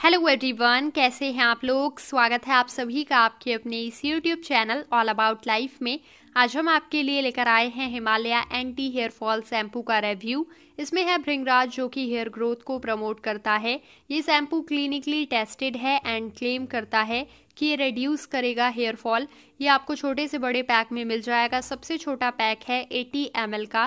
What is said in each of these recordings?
Hello everyone, कैसे हैं आप लोग। स्वागत है आप सभी का आपके अपने इस YouTube channel all about life में। आज हम आपके लिए लेकर आए हैं Himalaya anti hair fall shampoo का रिव्यू। इसमें है बhringraj जो कि हेयर ग्रोथ को प्रमोट करता है। ये शैम्पू क्लिनिकली टेस्टेड है एंड क्लेम करता है कि ये रिड्यूस करेगा हेयर फॉल। ये आपको छोटे से बड़े पैक में मिल जाएगा। सबसे छोटा पैक है 80 ml का,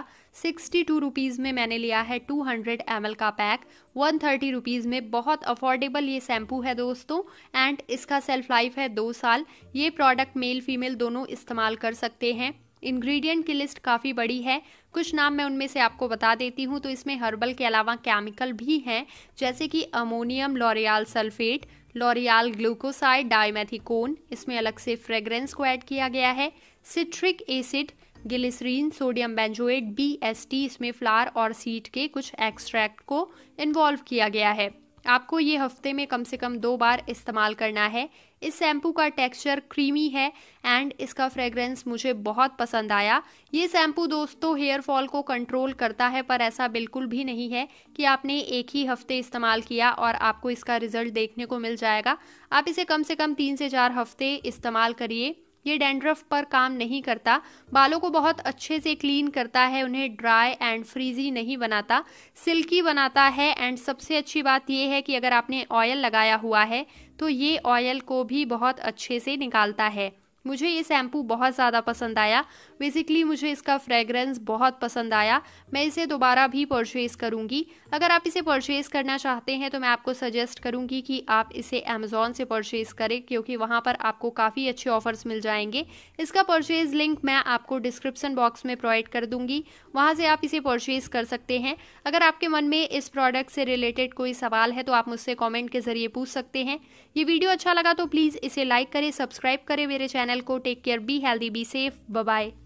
62 रुपीज़ में मैंने लिया है 200 ml का पैक, 130 रुपीज़ में। बहुत अफोर्डेबल ये शैम्पू है दोस्तों एंड इसका सेल्फ लाइफ है 2 साल। ये प्रोडक्ट मेल फीमेल दोनों इस्तेमाल कर सकते हैं। इंग्रेडिएंट की लिस्ट काफ़ी बड़ी है, कुछ नाम मैं उनमें से आपको बता देती हूँ। तो इसमें हर्बल के अलावा केमिकल भी हैं, जैसे कि ammonium lauryl sulphate, lauryl glucoside dimethicone, इसमें अलग से फ्रेग्रेंस को ऐड किया गया है, citric acid, glycerin, sodium benzoate, BST, इसमें फ्लावर और सीड के कुछ एक्सट्रैक्ट को इन्वॉल्व किया गया है। आपको ये हफ्ते में कम से कम 2 बार इस्तेमाल करना है। इस शैम्पू का टेक्सचर क्रीमी है एंड इसका फ्रेग्रेंस मुझे बहुत पसंद आया। ये शैम्पू दोस्तों हेयर फॉल को कंट्रोल करता है, पर ऐसा बिल्कुल भी नहीं है कि आपने एक ही हफ्ते इस्तेमाल किया और आपको इसका रिजल्ट देखने को मिल जाएगा। आप इसे कम से कम 3 से 4 हफ्ते इस्तेमाल करिए। ये डैंड्रफ पर काम नहीं करता, बालों को बहुत अच्छे से क्लीन करता है, उन्हें ड्राई एंड फ्रीजी नहीं बनाता, सिल्की बनाता है। एंड सबसे अच्छी बात ये है कि अगर आपने ऑयल लगाया हुआ है तो ये ऑयल को भी बहुत अच्छे से निकालता है। मुझे ये शैम्पू बहुत ज़्यादा पसंद आया। बेसिकली मुझे इसका फ्रेग्रेंस बहुत पसंद आया। मैं इसे दोबारा भी परचेज़ करूँगी। अगर आप इसे परचेज़ करना चाहते हैं तो मैं आपको सजेस्ट करूँगी कि आप इसे अमेज़ॉन से परचेज़ करें, क्योंकि वहाँ पर आपको काफ़ी अच्छे ऑफर्स मिल जाएंगे। इसका परचेज़ लिंक मैं आपको डिस्क्रिप्शन बॉक्स में प्रोवाइड कर दूँगी, वहाँ से आप इसे परचेज़ कर सकते हैं। अगर आपके मन में इस प्रोडक्ट से रिलेटेड कोई सवाल है तो आप मुझसे कॉमेंट के ज़रिए पूछ सकते हैं। ये वीडियो अच्छा लगा तो प्लीज़ इसे लाइक करें, सब्सक्राइब करें मेरे चैनल को। Take care, be healthy, be safe, bye bye.